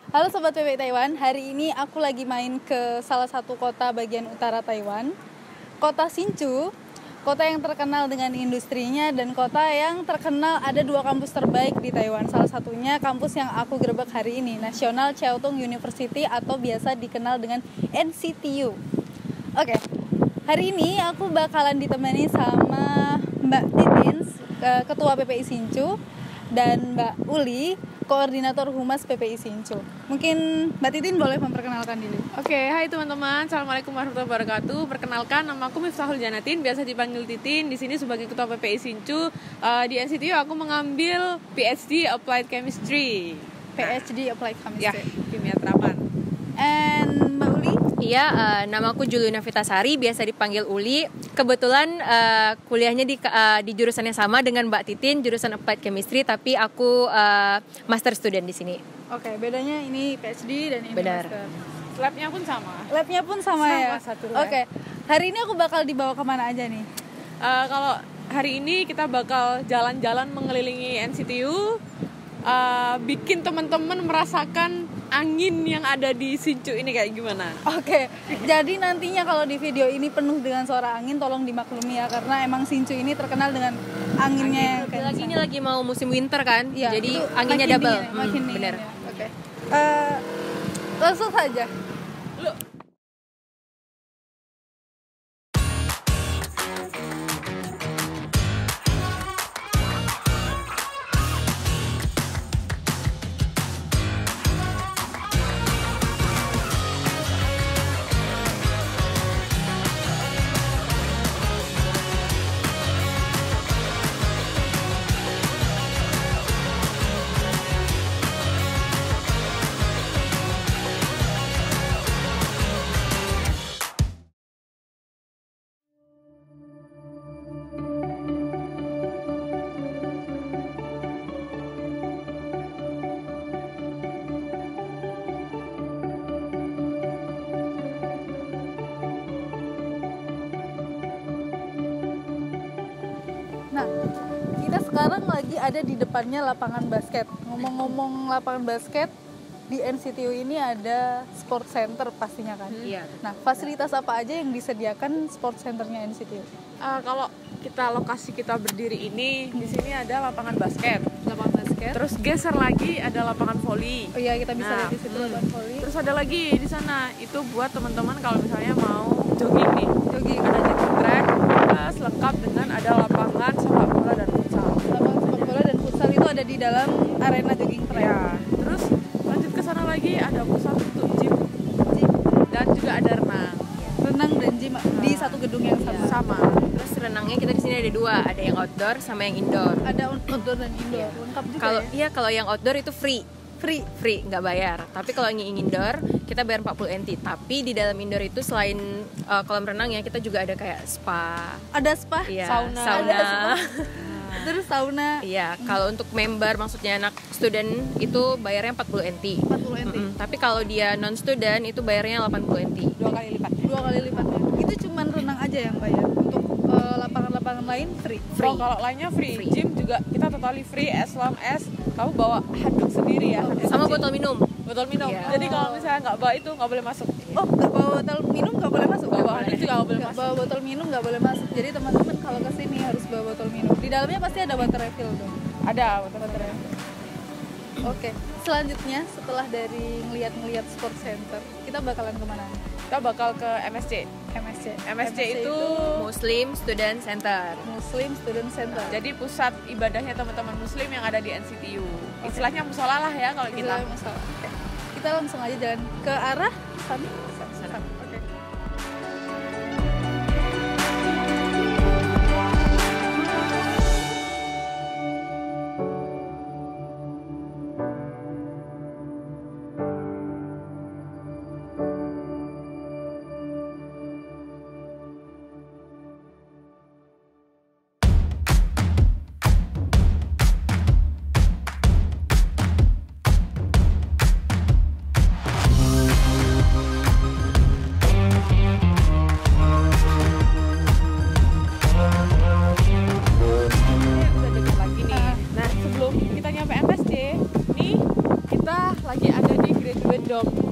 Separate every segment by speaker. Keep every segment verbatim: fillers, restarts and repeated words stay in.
Speaker 1: Halo Sobat P P Taiwan, hari ini aku lagi main ke salah satu kota bagian utara Taiwan, kota Hsinchu, kota yang terkenal dengan industrinya dan kota yang terkenal ada dua kampus terbaik di Taiwan. Salah satunya kampus yang aku gerebek hari ini, National Chiao Tung University atau biasa dikenal dengan N C T U. Oke, hari ini aku bakalan ditemani sama Mbak Titin, Ketua P P I Hsinchu, dan Mbak Uli, Koordinator Humas P P I Hsinchu. Mungkin Mbak Titin boleh memperkenalkan diri.
Speaker 2: Oke, hai teman-teman. Assalamualaikum warahmatullahi wabarakatuh. Perkenalkan, nama aku Miftahul Janatin, biasa dipanggil Titin. Di sini sebagai Ketua P P I Hsinchu. Uh, di N C T U aku mengambil P H D Applied Chemistry.
Speaker 1: P H D Applied Chemistry.
Speaker 2: Ya, kimia terapan.
Speaker 1: And Mbak Uli?
Speaker 3: Iya, uh, nama aku Juliana Vitasari, biasa dipanggil Uli. Kebetulan uh, kuliahnya di uh, di jurusan yang sama dengan Mbak Titin, jurusan Applied Chemistry, tapi aku uh, master student di sini.
Speaker 1: Oke, bedanya ini P H D dan ini
Speaker 3: Benar.
Speaker 1: master.
Speaker 2: Labnya pun sama.
Speaker 1: Labnya pun sama,
Speaker 2: Sama,
Speaker 1: ya?
Speaker 2: satu lab.
Speaker 1: Oke, hari ini aku bakal dibawa kemana aja nih?
Speaker 2: Uh, kalau hari ini kita bakal jalan-jalan mengelilingi N C T U, uh, bikin teman-teman merasakan angin yang ada di Hsinchu ini kayak gimana.
Speaker 1: Oke, jadi nantinya kalau di video ini penuh dengan suara angin, tolong dimaklumi ya, karena emang Hsinchu ini terkenal dengan anginnya.
Speaker 3: Angin, lagi ini lagi mau musim winter kan,
Speaker 1: ya,
Speaker 3: jadi
Speaker 1: itu
Speaker 3: anginnya
Speaker 1: makin
Speaker 3: double.
Speaker 1: dingin, makin
Speaker 3: hmm,
Speaker 1: dingin,
Speaker 3: bener.
Speaker 1: ya. Oke, uh, langsung saja.
Speaker 2: Lu
Speaker 1: Nah, kita sekarang lagi ada di depannya lapangan basket. Ngomong-ngomong lapangan basket, di N C T U ini ada sport center pastinya kan?
Speaker 3: Iya.
Speaker 1: Nah, fasilitas apa aja yang disediakan sport centernya N C T U?
Speaker 2: Uh, kalau kita lokasi kita berdiri ini, di sini ada lapangan basket.
Speaker 1: Lapangan basket.
Speaker 2: Terus geser lagi ada lapangan voli.
Speaker 1: Oh iya, kita bisa
Speaker 2: Nah,
Speaker 1: lihat di situ
Speaker 2: hmm.
Speaker 1: lapangan voli.
Speaker 2: Terus ada lagi di sana, itu buat teman-teman kalau misalnya mau jogging nih.
Speaker 1: Jogging.
Speaker 2: Ada jogging track, plus lengkap dengan ada lapangan sepak bola dan futsal.
Speaker 1: Lapangan sepak bola dan futsal itu ada di dalam arena jogging track.
Speaker 2: Ya. Terus lanjut ke sana lagi ada pusat untuk gym
Speaker 1: Gym,
Speaker 2: dan juga ada renang.
Speaker 1: renang dan gym di satu gedung yang sama.
Speaker 2: Sama.
Speaker 3: Terus renangnya kita di sini ada dua, ada yang outdoor sama yang indoor.
Speaker 1: Ada outdoor dan indoor. Lengkap juga
Speaker 3: Kalau
Speaker 1: ya.
Speaker 3: iya kalau yang outdoor itu free. Free, free, nggak bayar. Tapi kalau yang indoor kita bayar empat puluh N T. Tapi di dalam indoor itu selain uh, kolam renang ya, kita juga ada kayak spa,
Speaker 1: Ada spa,
Speaker 3: iya,
Speaker 2: Sauna.
Speaker 3: sauna.
Speaker 1: Ada spa. Terus sauna
Speaker 3: Iya, kalau untuk member maksudnya anak student itu bayarnya empat puluh N T.
Speaker 1: empat puluh N T.
Speaker 3: Mm-mm. Tapi kalau dia non student itu bayarnya delapan puluh N T.
Speaker 2: Dua kali lipat.
Speaker 1: Dua kali lipatnya. Itu cuman renang aja yang bayar. Untuk uh, lapangan-lapangan lain free.
Speaker 3: Free.
Speaker 2: Oh, kalau lainnya free.
Speaker 3: Free.
Speaker 2: Gym juga kita totally free as long as kamu bawa handuk sendiri ya. handuk
Speaker 3: Sama
Speaker 2: gym.
Speaker 3: botol minum.
Speaker 2: Botol minum.
Speaker 3: Iya.
Speaker 2: Jadi kalau misalnya nggak bawa itu nggak boleh masuk.
Speaker 1: Oh, nggak bawa botol minum nggak boleh masuk.
Speaker 2: Bawa handuk juga nggak boleh
Speaker 1: Nggak
Speaker 2: masuk.
Speaker 1: bawa botol minum nggak boleh masuk. Jadi teman-teman kalau kesini harus bawa botol minum. Di dalamnya pasti ada water refill dong.
Speaker 2: Ada botol
Speaker 1: Water
Speaker 2: minum.
Speaker 1: refill. Oke, selanjutnya setelah dari ngeliat-ngeliat sport center, kita bakalan kemana?
Speaker 2: Kita bakal ke M S C.
Speaker 1: M S C.
Speaker 2: M S C itu
Speaker 3: Muslim Student Center.
Speaker 1: Muslim Student Center.
Speaker 2: jadi pusat ibadahnya teman-teman muslim yang ada di N C T U. Istilahnya musola lah ya kalau kita.
Speaker 1: Istilahnya masalah. Oke. Kita langsung aja jalan ke arah sana.
Speaker 3: Sana.
Speaker 1: Oke.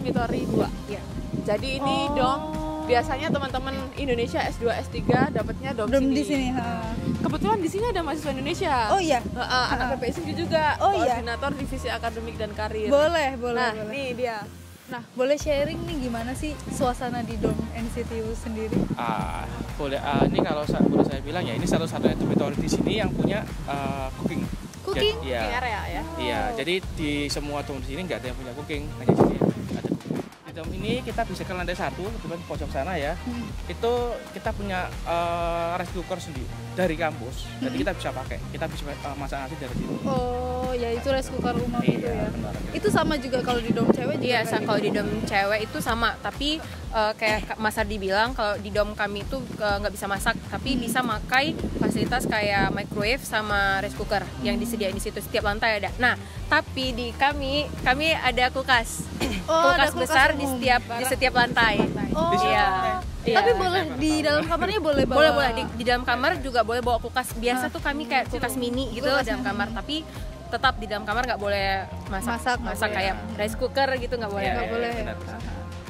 Speaker 2: dormitory dua.
Speaker 3: Iya.
Speaker 2: Jadi ini
Speaker 1: Oh.
Speaker 2: dom biasanya teman-teman Indonesia S dua S tiga dapatnya dom,
Speaker 1: Dom
Speaker 2: sini.
Speaker 1: di sini. Ha.
Speaker 2: Kebetulan di sini ada mahasiswa Indonesia.
Speaker 1: Oh iya.
Speaker 2: Heeh, anak P P I Sinju juga.
Speaker 1: Oh, iya.
Speaker 2: Koordinator divisi akademik dan karir.
Speaker 1: Boleh, boleh,
Speaker 2: Nah,
Speaker 1: boleh.
Speaker 2: nih dia.
Speaker 1: Nah, boleh sharing nih gimana sih suasana di dom N C T U sendiri?
Speaker 4: Ah, boleh. Ah, ini kalau saya, boleh saya bilang ya, ini satu-satunya dormitory di sini yang punya ah, cooking.
Speaker 1: Cooking?
Speaker 4: Jadi, iya.
Speaker 2: Ini area ya.
Speaker 4: Iya, jadi di semua dom di sini nggak ada yang punya cooking, hanya di sini ada cooking. Di dom ini kita bisa ke lantai satu, kebetulan pojok sana ya.
Speaker 1: Hmm.
Speaker 4: Itu kita punya ah, rice cooker sendiri dari kampus, jadi
Speaker 1: Hmm.
Speaker 4: kita bisa pakai. Kita bisa ah, masak nasi dari situ.
Speaker 1: Oh, ya itu rice cooker umum itu ya.
Speaker 4: Iya, benar.
Speaker 1: Itu sama juga kalau di dom cewek juga.
Speaker 3: Iya,
Speaker 1: kayak
Speaker 3: sa-
Speaker 1: gitu?
Speaker 3: kalau di dom cewek itu sama, tapi eh, kayak Kak Mas Ardi bilang kalau di dom kami itu eh, nggak bisa masak, tapi bisa pakai fasilitas kayak microwave sama rice cooker yang disediain di situ, setiap lantai ada. Nah, tapi di kami kami ada kulkas,
Speaker 1: Oh, ada
Speaker 3: kulkas
Speaker 1: kulkas
Speaker 3: besar di
Speaker 1: umum.
Speaker 3: setiap di setiap lantai.
Speaker 1: Oh,
Speaker 4: Di
Speaker 3: Iya. Iya.
Speaker 1: Tapi boleh di dalam kamarnya boleh bawa.
Speaker 3: Boleh boleh di, di dalam kamar juga boleh bawa kulkas. Biasa tuh kami kayak kulkas mini gitu
Speaker 1: Kulkas
Speaker 3: dalam
Speaker 1: mini.
Speaker 3: kamar, tapi tetap di dalam kamar nggak boleh masak
Speaker 1: Masak, nggak
Speaker 3: masak
Speaker 1: boleh.
Speaker 3: kayak rice cooker gitu nggak boleh.
Speaker 4: Iya,
Speaker 1: Nggak
Speaker 4: iya,
Speaker 1: boleh.
Speaker 4: benar, benar.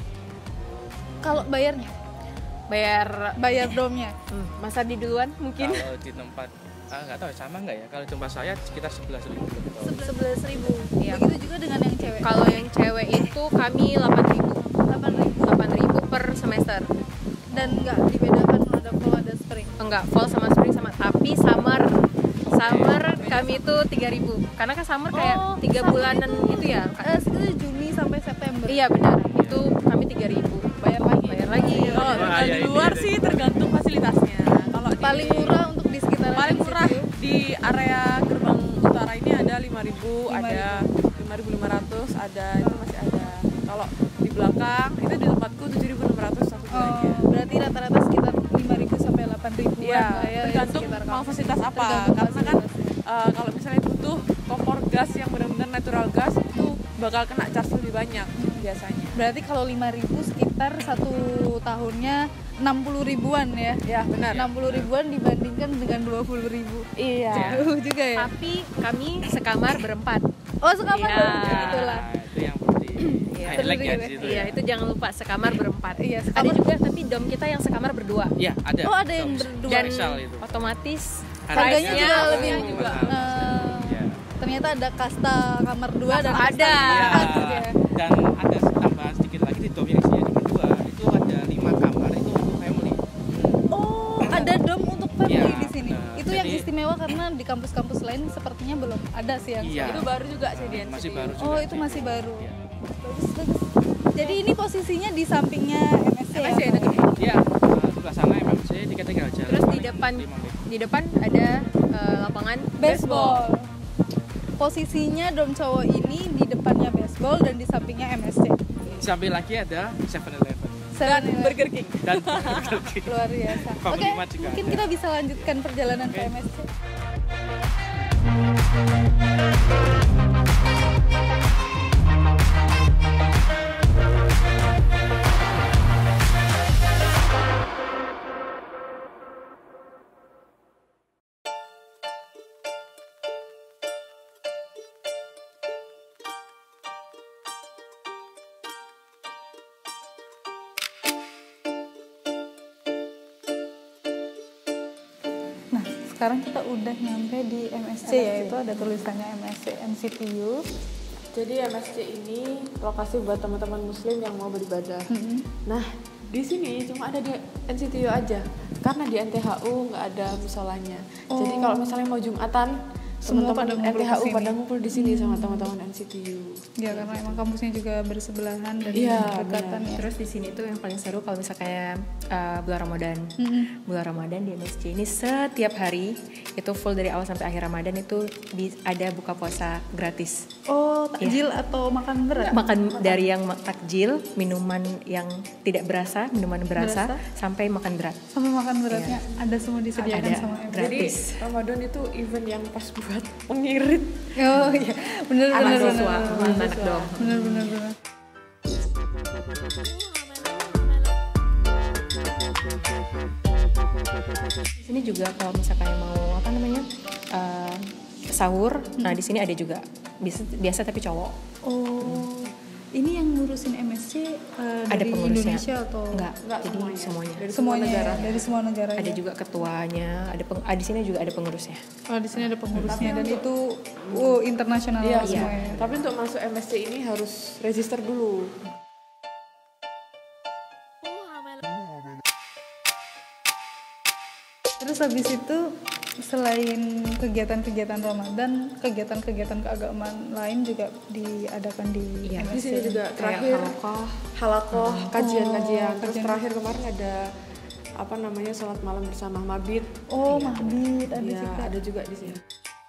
Speaker 1: Kalau bayarnya,
Speaker 3: Bayar
Speaker 1: bayar domnya.
Speaker 3: hmm, Mas Ardi duluan mungkin.
Speaker 4: Kalau di tempat ah, nggak tahu sama nggak ya? Kalau di tempat saya sekitar sebelas ribu.
Speaker 1: Sebelas ribu.
Speaker 3: Iya.
Speaker 1: Begitu juga dengan yang cewek.
Speaker 3: Kalau yang cewek itu kami delapan ribu
Speaker 1: delapan ribu
Speaker 3: delapan ribu per semester.
Speaker 1: dan nggak dibedakan ada kalau ada spring.
Speaker 3: Enggak, fall sama spring sama, tapi summer summer kami itu tiga ribu. Karena kan summer kayak
Speaker 1: Oh,
Speaker 3: tiga
Speaker 1: summer
Speaker 3: bulanan
Speaker 1: itu-
Speaker 3: gitu ya.
Speaker 1: Eh, sekitar Juni sampai September.
Speaker 3: Iya benar, itu kami tiga ribu.
Speaker 1: Bayar lagi.
Speaker 3: Bayar lagi.
Speaker 2: Oh,
Speaker 4: Wah,
Speaker 2: kalau
Speaker 4: iya,
Speaker 2: di
Speaker 4: ini
Speaker 2: luar
Speaker 4: ada.
Speaker 2: sih tergantung fasilitasnya. Kalau di-
Speaker 1: Paling murah untuk di sekitaran
Speaker 2: paling
Speaker 1: N C T U.
Speaker 2: murah di area gerbang utara ini ada lima ribu,
Speaker 1: lima
Speaker 2: ada lima ribu lima ratus, ada itu masih ada. Kalau di belakang itu di tempatku tujuh ribu enam ratus satu bulannya.
Speaker 1: Oh, berarti rata-rata sekitar lima ribu sampai delapan ribu
Speaker 2: Iya,
Speaker 1: lah ya,
Speaker 2: tergantung
Speaker 1: sekitar
Speaker 2: mau
Speaker 1: kampus.
Speaker 2: fasilitas apa.
Speaker 1: Tergantung
Speaker 2: Karena kan
Speaker 1: fasilitasnya.
Speaker 2: eh, kalau misalnya butuh kompor gas yang benar-benar natural gas itu bakal kena charge lebih banyak biasanya.
Speaker 1: Berarti kalau lima ribu sekitar satu tahunnya enam puluh ribuan ya.
Speaker 2: Ya benar.
Speaker 1: enam puluh ribuan dibandingkan dengan dua puluh ribu.
Speaker 2: Iya.
Speaker 1: Jauh juga ya.
Speaker 3: Tapi kami sekamar berempat.
Speaker 1: Oh, sekamar
Speaker 3: Iya.
Speaker 1: berempat, itulah.
Speaker 4: Nah, itu yang perlu di
Speaker 3: Iya.
Speaker 4: highlight ya
Speaker 1: Perlu
Speaker 4: di
Speaker 1: di-
Speaker 4: situ
Speaker 3: Iya,
Speaker 4: ya.
Speaker 3: itu jangan lupa sekamar berempat.
Speaker 1: Iya,
Speaker 3: Ada
Speaker 1: sekamar-
Speaker 3: juga tapi dom kita yang sekamar berdua.
Speaker 4: Iya, ada.
Speaker 1: Oh, ada yang
Speaker 4: Dom
Speaker 1: berdua.
Speaker 3: Dan
Speaker 4: spesial itu.
Speaker 3: otomatis
Speaker 1: Harganya
Speaker 3: price-nya
Speaker 1: juga lebih
Speaker 2: juga.
Speaker 1: Eh,
Speaker 4: Iya.
Speaker 1: ternyata ada kasta kamar dua dan
Speaker 3: Ada.
Speaker 1: kasta
Speaker 4: Iya.
Speaker 1: empat gitu ya.
Speaker 4: Dan ada tambahan sedikit lagi di dom yang isinya di berdua itu ada lima kamar itu untuk family.
Speaker 1: Oh, ada dom untuk family
Speaker 4: Iya,
Speaker 1: di sini.
Speaker 4: benar.
Speaker 1: Itu yang
Speaker 4: Jadi-
Speaker 1: istimewa karena di kampus-kampus lain sepertinya belum ada sih yang
Speaker 4: Iya.
Speaker 2: Itu baru juga sih di N C T U.
Speaker 4: Masih baru juga.
Speaker 1: Oh, itu
Speaker 4: sih.
Speaker 1: masih baru.
Speaker 4: Iya.
Speaker 1: Bagus, bagus. Jadi ini posisinya di sampingnya M S C
Speaker 2: M S C
Speaker 1: ya?
Speaker 2: itu gede.
Speaker 4: Iya, eh, sebelah sana M M C dikit tinggal jalan.
Speaker 3: terus di
Speaker 4: paling
Speaker 3: depan
Speaker 4: lima menit.
Speaker 3: di depan ada eh, lapangan
Speaker 1: Baseball. Posisinya dom cowok ini di depannya baseball dan di sampingnya M S C.
Speaker 4: Sampai lagi ada seven eleven
Speaker 1: Dan
Speaker 2: Burger King.
Speaker 4: dan Burger King.
Speaker 1: luar biasa.
Speaker 4: Family
Speaker 1: Oke,
Speaker 4: Mart juga
Speaker 1: mungkin
Speaker 4: ada.
Speaker 1: kita bisa lanjutkan perjalanan ke
Speaker 4: Oke.
Speaker 1: M S C. Nah, sekarang kita udah nyampe di M S C ya, itu ada tulisannya M S C N C T U.
Speaker 2: Jadi M S C ini lokasi buat teman-teman muslim yang mau beribadah. Nah, di sini cuma ada di N C T U aja. Karena di N T H U nggak ada musolanya. Jadi kalau misalnya mau Jumatan,
Speaker 1: Semua
Speaker 2: teman-teman
Speaker 1: pada
Speaker 2: N
Speaker 1: ngumpul
Speaker 2: T H U
Speaker 1: ke sini.
Speaker 2: pada ngumpul di sini sama teman-teman N C T U.
Speaker 1: Ya, karena emang kampusnya juga bersebelahan dan
Speaker 2: Iya,
Speaker 1: berdekatan ya.
Speaker 3: Terus di sini tuh yang paling seru kalau misalnya kayak uh, bulan Ramadan. Bulan Ramadan di M S C ini setiap hari itu full dari awal sampai akhir Ramadan itu di- ada buka puasa gratis.
Speaker 1: Oh, takjil atau makan berat?
Speaker 3: Makan dari yang ma- takjil, minuman yang tidak berasa, minuman berasa,
Speaker 1: Berasa.
Speaker 3: sampai makan berat.
Speaker 1: Sampai makan beratnya ada semua disediakan
Speaker 3: Ada.
Speaker 1: sama M S C.
Speaker 2: Jadi
Speaker 3: Gratis.
Speaker 2: Ramadan itu event yang pas buat pengirit.
Speaker 1: Oh iya, bener bener bener
Speaker 3: Mahasiswa,
Speaker 1: bener
Speaker 3: anak dong.
Speaker 1: bener bener bener.
Speaker 3: Di sini juga kalau misalkan mau apa namanya uh, sahur, nah di sini ada juga biasa, biasa tapi cowok.
Speaker 1: Oh, ini yang ngurus ngurusin M S C uh,
Speaker 3: Ada
Speaker 1: dari
Speaker 3: pengurusnya.
Speaker 1: Indonesia atau
Speaker 3: Enggak,
Speaker 2: Enggak,
Speaker 3: jadi
Speaker 2: semuanya.
Speaker 3: semuanya.
Speaker 2: Dari semua
Speaker 1: semuanya
Speaker 2: negara.
Speaker 1: ya? Dari semua negara.
Speaker 3: Ada
Speaker 1: ya?
Speaker 3: juga ketuanya, ada peng, ah, di sini juga ada pengurusnya.
Speaker 1: Oh, di sini ada pengurusnya dan itu oh, internasional
Speaker 2: Iya,
Speaker 1: semuanya.
Speaker 2: tapi untuk masuk M S C ini harus register dulu.
Speaker 1: Terus habis itu selain kegiatan-kegiatan Ramadan, kegiatan-kegiatan keagamaan lain juga diadakan di
Speaker 3: Iya,
Speaker 1: M S C.
Speaker 2: Di sini juga terakhir
Speaker 3: halakoh.
Speaker 2: halakoh, kajian-kajian.
Speaker 1: Oh,
Speaker 2: Terus
Speaker 1: kajian.
Speaker 2: terakhir kemarin ada apa namanya sholat malam bersama mabit.
Speaker 1: Oh, mabit ada
Speaker 2: Iya,
Speaker 1: juga.
Speaker 2: ada juga di sini.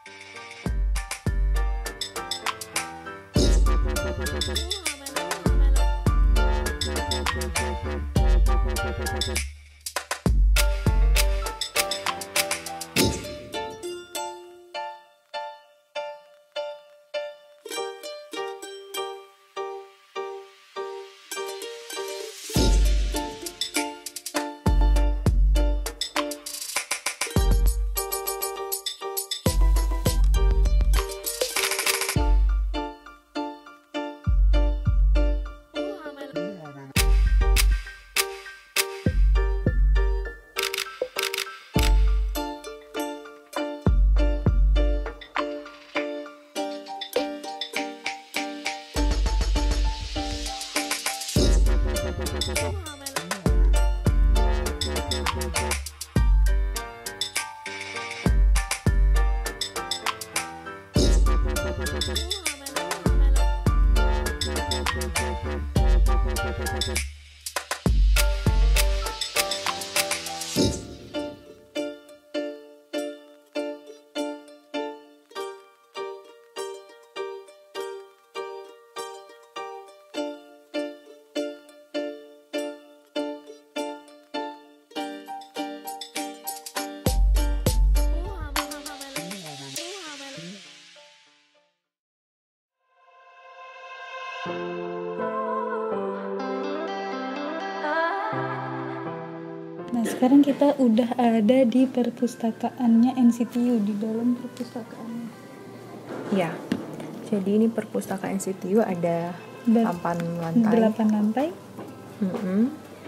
Speaker 1: Nah, sekarang kita udah ada di perpustakaannya N C T U, di dalam perpustakaannya.
Speaker 3: Iya. Jadi ini perpustakaan N C T U ada
Speaker 1: Ber-
Speaker 3: delapan lantai.
Speaker 1: Delapan lantai.
Speaker 3: Mm-mm.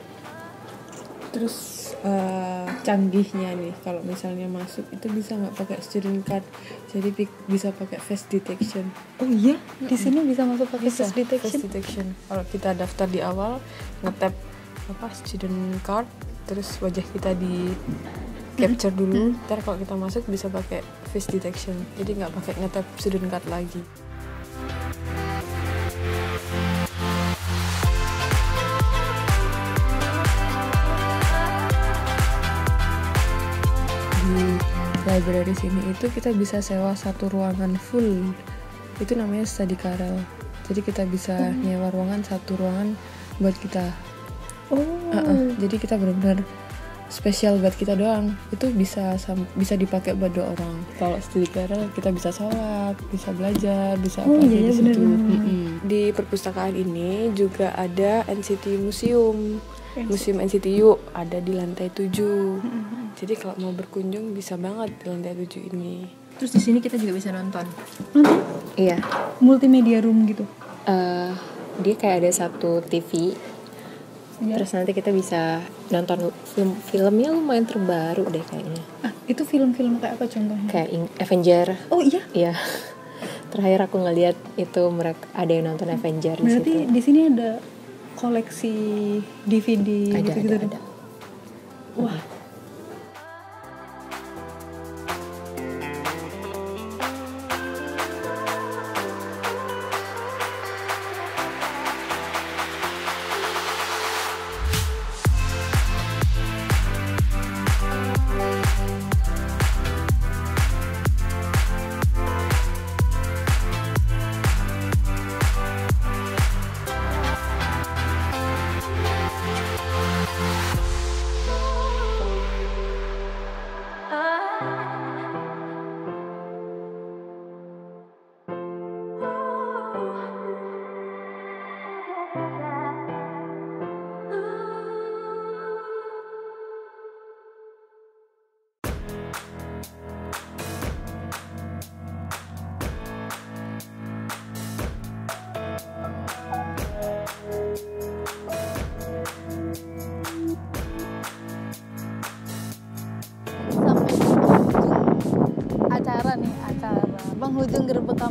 Speaker 2: Terus eh, canggihnya nih, kalau misalnya masuk itu bisa nggak pakai student card, jadi pi- bisa pakai face detection.
Speaker 1: Oh iya, di sini bisa masuk pakai
Speaker 2: Bisa,
Speaker 1: face detection.
Speaker 2: face detection. Kalau kita daftar di awal, nge-tap apa student card, terus wajah kita di capture dulu. Ntar kalau kita masuk bisa pakai face detection, jadi nggak pakai nge-tap student card lagi. Di library sini itu kita bisa sewa satu ruangan full, itu namanya study carrel. Jadi kita bisa nyewa ruangan, satu ruangan buat kita.
Speaker 1: Oh.
Speaker 2: Uh-uh. Jadi kita benar-benar spesial buat kita doang. Itu bisa sam- bisa dipakai buat dua orang. Kalau study carrel kita bisa sholat, bisa belajar, bisa apa
Speaker 1: Oh,
Speaker 2: aja
Speaker 1: iya,
Speaker 2: di
Speaker 1: iya,
Speaker 2: situ.
Speaker 1: benar-benar.
Speaker 2: Mm-mm. Di perpustakaan ini juga ada N C T Museum. Museum N C T U ada di lantai tujuh. Jadi kalau mau berkunjung bisa banget di lantai tujuh ini.
Speaker 3: Terus di sini kita juga bisa nonton.
Speaker 1: Nonton
Speaker 3: Iya.
Speaker 1: multimedia room gitu.
Speaker 3: Eh, dia kayak ada satu T V.
Speaker 1: Iya.
Speaker 3: Terus nanti kita bisa nonton film filmnya lumayan terbaru deh kayaknya.
Speaker 1: Ah, itu film-film kayak apa contohnya?
Speaker 3: Kayak In- Avenger.
Speaker 1: Oh iya.
Speaker 3: Iya. Terakhir aku ngeliat itu mereka ada yang nonton Avenger di
Speaker 1: Berarti
Speaker 3: situ.
Speaker 1: di sini ada koleksi D V D
Speaker 3: Ada,
Speaker 1: gitu-gitu.
Speaker 3: ada,
Speaker 1: dong?
Speaker 3: ada.
Speaker 1: Wah.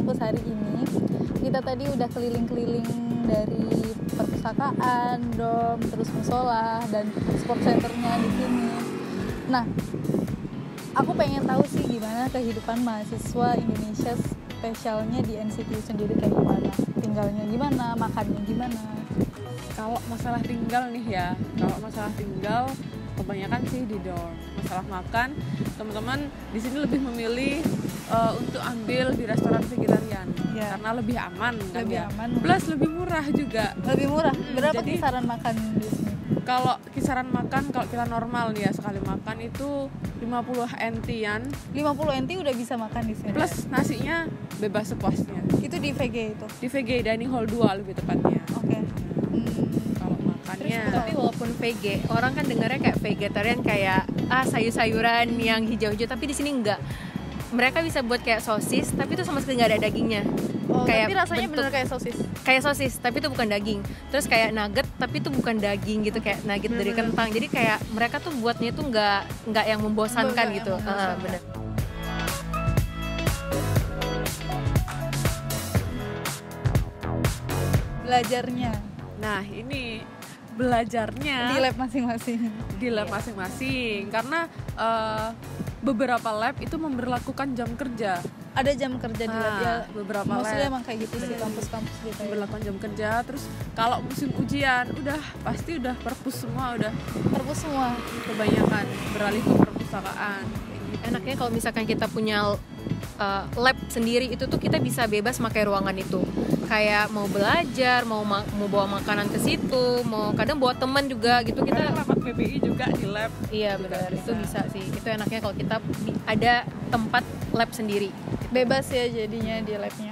Speaker 1: kampus hari ini. Kita tadi udah keliling-keliling dari perpustakaan, dorm, terus musola dan sport centernya di sini. Nah, aku pengen tahu sih gimana kehidupan mahasiswa Indonesia, spesialnya di N C T U sendiri kayak gimana, tinggalnya gimana, makannya gimana.
Speaker 2: Kalau masalah tinggal nih ya, kalau masalah tinggal kebanyakan sih di dorm. Masalah makan, teman-teman di sini lebih memilih uh, untuk ambil di restoran vegetarian
Speaker 1: Ya.
Speaker 2: karena lebih aman kan
Speaker 1: Lebih
Speaker 2: ya.
Speaker 1: aman.
Speaker 2: Plus lebih murah juga.
Speaker 1: Lebih murah. Berapa
Speaker 2: jadi-
Speaker 1: kisaran makan di sini?
Speaker 2: Kalau kisaran makan, kalau kita normal nih ya, sekali makan itu lima puluh N T-an
Speaker 1: lima puluh N T udah bisa makan di sini.
Speaker 2: plus nasinya bebas sepuasnya.
Speaker 1: Itu di V G itu.
Speaker 2: Di V G Dining Hall dua lebih tepatnya.
Speaker 1: Oke. Hmm.
Speaker 2: Kalau makannya
Speaker 3: Tapi walaupun V G, orang kan dengarnya kayak vegetarian, kayak ah sayur-sayuran yang hijau-hijau, tapi di sini enggak. Mereka bisa buat kayak sosis, tapi itu sama sekali nggak ada dagingnya.
Speaker 1: Oh,
Speaker 3: Kayak
Speaker 1: tapi rasanya
Speaker 3: bentuk-
Speaker 1: bener kayak sosis.
Speaker 3: Kayak sosis, tapi itu bukan daging. Terus kayak nugget, tapi itu bukan daging gitu, kayak nugget dari
Speaker 1: Bener-bener.
Speaker 3: kentang. Jadi kayak mereka tuh buatnya tuh nggak nggak yang membosankan
Speaker 1: Nggak yang
Speaker 3: gitu. Ah,
Speaker 1: membosankan.
Speaker 3: bener.
Speaker 1: Belajarnya
Speaker 2: nah ini belajarnya
Speaker 1: di lab masing-masing.
Speaker 2: di lab masing-masing karena eh, beberapa lab itu memberlakukan jam kerja.
Speaker 1: Ada jam kerja di lab
Speaker 2: Ah,
Speaker 1: ya.
Speaker 2: beberapa
Speaker 1: Maksudnya
Speaker 2: lab
Speaker 1: emang kayak gitu sih kampus-kampus gitu ya.
Speaker 2: memberlakukan jam kerja. Terus kalau musim ujian udah pasti udah perpus semua, udah
Speaker 1: Perpus semua.
Speaker 2: kebanyakan beralih ke perpustakaan kayak gitu.
Speaker 3: Enaknya kalau misalkan kita punya uh, lab sendiri, itu tuh kita bisa bebas pakai ruangan itu. Kayak mau belajar, mau ma- mau bawa makanan ke situ, mau kadang bawa teman juga gitu.
Speaker 2: Kita
Speaker 3: Kita
Speaker 2: rapat P P I juga di lab.
Speaker 3: iya
Speaker 2: juga
Speaker 3: benar,
Speaker 2: bisa.
Speaker 3: itu bisa sih. Itu enaknya kalau kita bi- ada tempat lab sendiri.
Speaker 1: Bebas ya jadinya di labnya.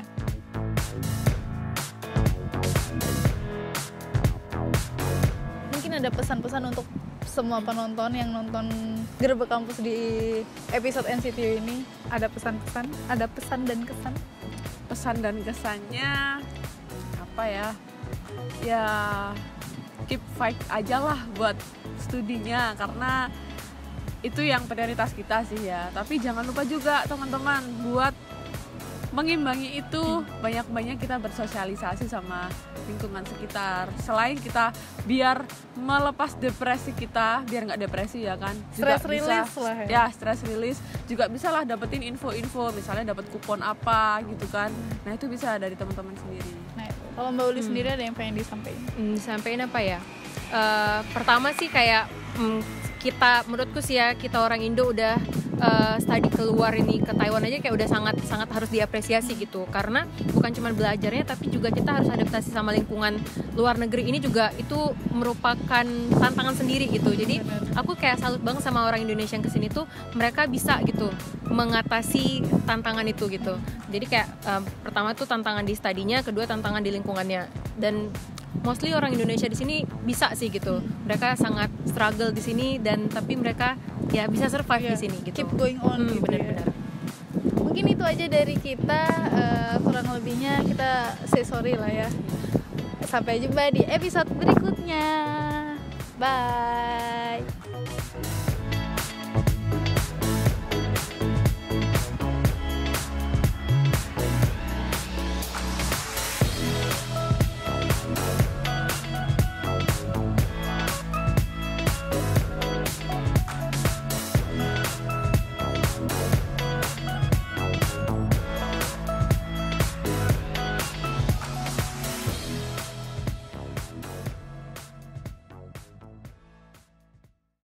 Speaker 1: Mungkin ada pesan-pesan untuk semua penonton yang nonton Gerbek Kampus di episode N C T U ini. Ada pesan-pesan, ada pesan dan kesan.
Speaker 2: Pesan dan kesannya apa ya? Ya keep fight aja lah buat studinya karena itu yang prioritas kita sih ya. Tapi jangan lupa juga teman-teman buat mengimbangi itu, banyak-banyak kita bersosialisasi sama lingkungan sekitar. Selain kita biar melepas depresi kita, biar nggak depresi ya kan. Juga
Speaker 1: Stress
Speaker 2: bisa-
Speaker 1: release lah ya.
Speaker 2: Ya, stress release juga bisa lah dapetin info-info, misalnya dapat kupon apa gitu kan. Nah itu bisa dari teman-teman sendiri.
Speaker 1: Nah, kalau Mbak Uli sendiri ada yang pengen disampaikan?
Speaker 3: Hmm, sampaikan apa ya? Eh, pertama sih kayak hmm, kita, menurutku sih ya, kita orang Indo udah eh, study keluar ini ke Taiwan aja kayak udah sangat sangat harus diapresiasi gitu, karena bukan cuma belajarnya tapi juga kita harus adaptasi sama lingkungan luar negeri ini juga, itu merupakan tantangan sendiri gitu. Jadi aku kayak salut banget sama orang Indonesia yang kesini tuh, mereka bisa gitu mengatasi tantangan itu gitu. Jadi kayak eh, pertama tuh tantangan di studinya, kedua tantangan di lingkungannya, dan mostly orang Indonesia di sini bisa sih gitu. Mereka sangat struggle di sini dan tapi mereka ya bisa survive
Speaker 1: Iya,
Speaker 3: di sini gitu.
Speaker 1: keep going on
Speaker 3: Hmm,
Speaker 1: gitu ya.
Speaker 3: benar-benar.
Speaker 1: Mungkin itu aja dari kita, eh, kurang lebihnya kita say sorry lah ya. Sampai jumpa di episode berikutnya. Bye.